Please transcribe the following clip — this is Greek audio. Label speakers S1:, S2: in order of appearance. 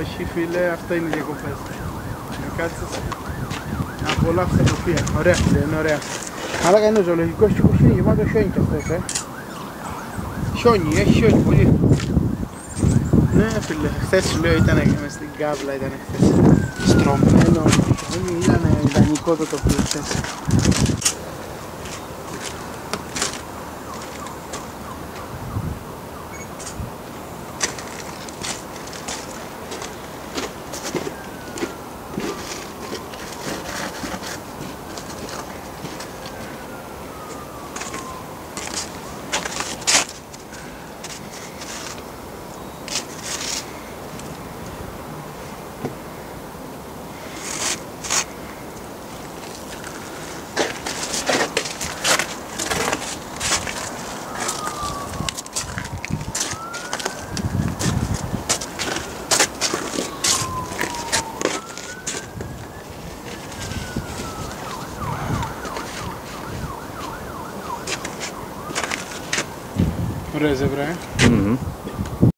S1: Όχι φίλε, αυτό είναι οι διακοπές. Να κάτσεις να απολαύσεις τα τοπία. Ωραία φίλε, είναι ωραία. Αλλά είναι ζωολογικός τύπος, είναι γεμάτο χιόνι κι αυτός, Χιόνι, έχει χιόνι πολύ. Ναι φίλε, χθες σου λέω ήταν μες στην κάβλα, ήταν χθες. Στρωμένο, ήταν ιδανικό το τοπίο χθες. Ωραία ζεύρα,